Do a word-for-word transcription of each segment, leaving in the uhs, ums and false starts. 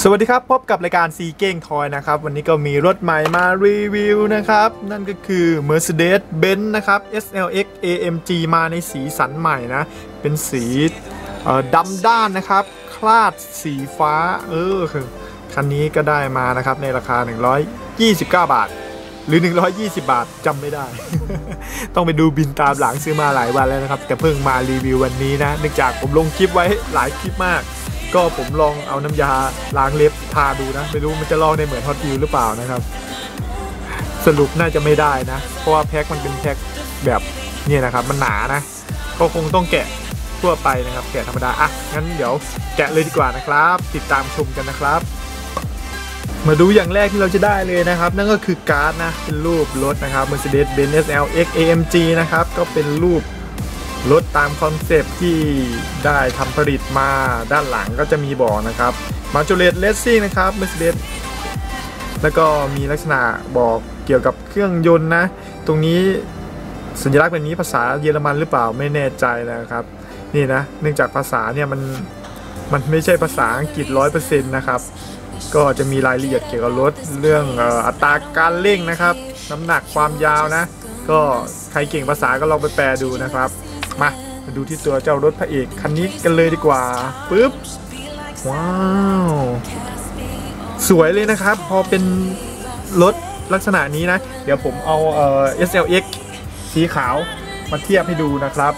สวัสดีครับพบกับรายการซีเก้งทอยนะครับวันนี้ก็มีรถใหม่มารีวิวนะครับนั่นก็คือ Mercedes-Benz นะครับ เอส แอล เอ็กซ์ เอ เอ็ม จี มาในสีสันใหม่นะเป็นสีดำด้านนะครับคลาดสีฟ้าเออคือคันนี้ก็ได้มานะครับในราคาหนึ่งร้อยยี่สิบเก้าบาทหรือหนึ่งร้อยยี่สิบบาทจำไม่ได้ ต้องไปดูบินตามหลังซื้อมาหลายวันแล้วนะครับแต่เพิ่งมารีวิววันนี้นะเนื่องจากผมลงคลิปไว้หลายคลิปมากก็ผมลองเอาน้ำยาล้างเล็บทาดูนะไม่รู้มันจะลอกได้เหมือนฮอตวิวหรือเปล่านะครับสรุปน่าจะไม่ได้นะเพราะว่าแพ็คมันเป็นแพ็คแบบนี่นะครับมันหนานะก็คงต้องแกะทั่วไปนะครับแกะธรรมดาอ่ะงั้นเดี๋ยวแกะเลยดีกว่านะครับติดตามชมกันนะครับมาดูอย่างแรกที่เราจะได้เลยนะครับนั่นก็คือการ์ดนะเป็นรูปรถนะครับ Mercedes-Benz เอส แอล เอ็กซ์ เอ เอ็ม จี นะครับก็เป็นรูปรถตามคอนเซปต์ที่ได้ทำผลิตมาด้านหลังก็จะมีบอกนะครับมาจูเลตเลสซิ่งนะครับ Mercedes แล้วก็มีลักษณะบอกเกี่ยวกับเครื่องยนต์นะตรงนี้สัญลักษณ์แบบนี้ภาษาเยอรมันหรือเปล่าไม่แน่ใจนะครับนี่นะเนื่องจากภาษาเนี่ยมันมันไม่ใช่ภาษาอังกฤษ ร้อยเปอร์เซ็นต์ นะครับก็จะมีรายละเอียดเกี่ยวกับรถเรื่องอัตราการเร่งนะครับน้ำหนักความยาวนะก็ใครเก่งภาษาก็ลองไปแปลดูนะครับมามาดูที่ตัวเจ้ารถพระเอกคันนี้กันเลยดีกว่าปึ๊บว้าวสวยเลยนะครับพอเป็นรถลักษณะนี้นะเดี๋ยวผมเอาเอ่อ เอส แอล เอ็กซ์ สีขาวมาเทียบให้ดูนะครับ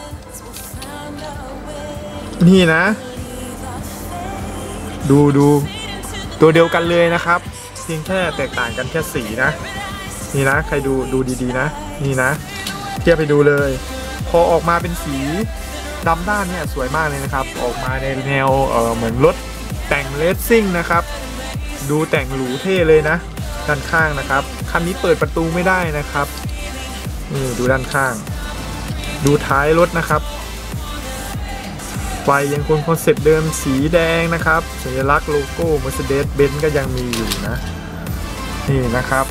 นี่นะดูดูตัวเดียวกันเลยนะครับเพียงแค่แตกต่างกันแค่สีนะนี่นะใครดูดูดีๆนะนี่นะเทียบไปดูเลยพอออกมาเป็นสีดำด้านเนี่ยสวยมากเลยนะครับออกมาในแนวเออเหมือนรถแต่งเลสซิ่งนะครับดูแต่งหรูเท่เลยนะด้านข้างนะครับคันนี้เปิดประตูไม่ได้นะครับนี่ดูด้านข้างดูท้ายรถนะครับไฟยังคงคอนเซ็ปต์เดิมสีแดงนะครับสัญลักษณ์โลโก้ Mercedes-Benz ก็ยังมีอยู่นะนี่นะครับ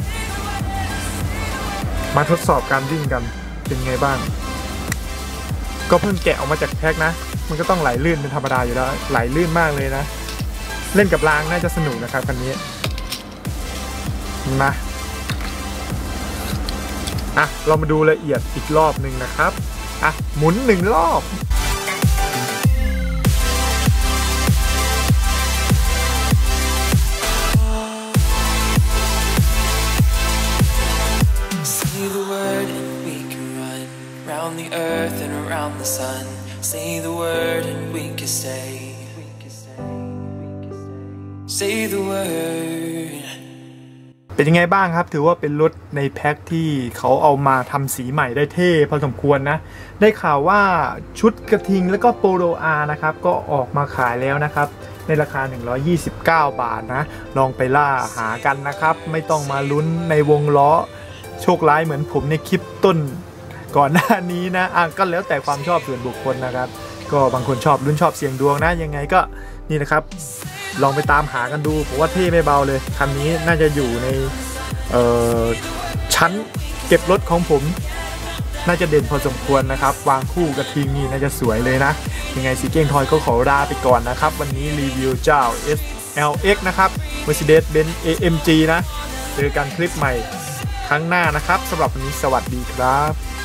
มาทดสอบการวิ่งกันเป็นไงบ้างก็เพิ่งแกะออกมาจากแพ็คนะมันก็ต้องไหลลื่นเป็นธรรมดาอยู่แล้วไหลลื่นมากเลยนะเล่นกับรางน่าจะสนุกนะครับคันนี้มาอ่ะเรามาดูละเอียดอีกรอบหนึ่งนะครับอ่ะหมุนหนึ่งรอบaround the earth and around the sun say the word and we can stay say the word เป็นยังไงบ้างครับถือว่าเป็นรถในแพ็คที่เขาเอามาทำสีใหม่ได้เท่พอสมควรนะได้ข่าวว่าชุดกระทิงแล้วก็โปโลอาร์นะครับก็ออกมาขายแล้วนะครับในราคาหนึ่งร้อยยี่สิบเก้าบาทนะลองไปล่าหากันนะครับไม่ต้องมาลุ้นในวงล้อโชคร้ายเหมือนผมในคลิปต้นก่อนหน้านี้นะอ่ะก็แล้วแต่ความชอบส่วนบุคคลนะครับก็บางคนชอบลุ้นชอบเสี่ยงดวงนะยังไงก็นี่นะครับลองไปตามหากันดูผมว่าเท่ไม่เบาเลยคันนี้น่าจะอยู่ในชั้นเก็บรถของผมน่าจะเด่นพอสมควรนะครับวางคู่กระทิงนี่น่าจะสวยเลยนะยังไงซีเก้งทอยก็ขอลาไปก่อนนะครับวันนี้รีวิวเจ้า เอส แอล เอ็กซ์ นะครับ Mercedes-Benz เอ เอ็ม จี นะเจอกันคลิปใหม่ครั้งหน้านะครับสำหรับวันนี้สวัสดีครับ